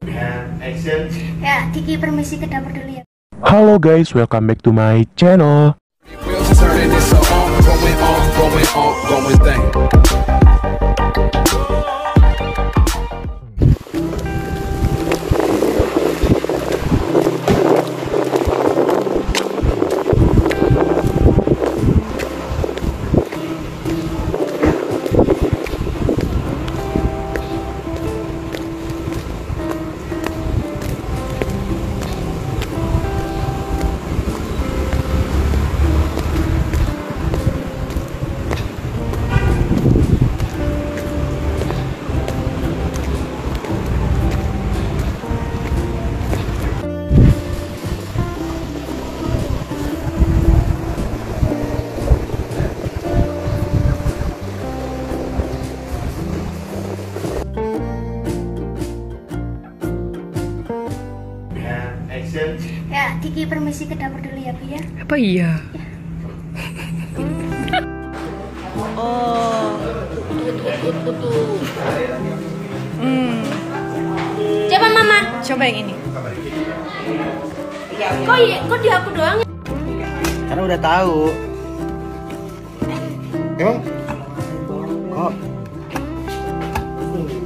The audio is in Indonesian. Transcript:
Action. Ya, Kiki permisi ke dapur dulu ya. Halo guys, welcome back to my channel. Wheels turning, it's a going thing. Action. Ya, Kiki permisi ke dapur dulu ya, Bu ya. Apa iya? Oh, putu. Coba Mama. Coba yang ini. Kok di aku doang ya? Karena udah tahu. Emang? Kok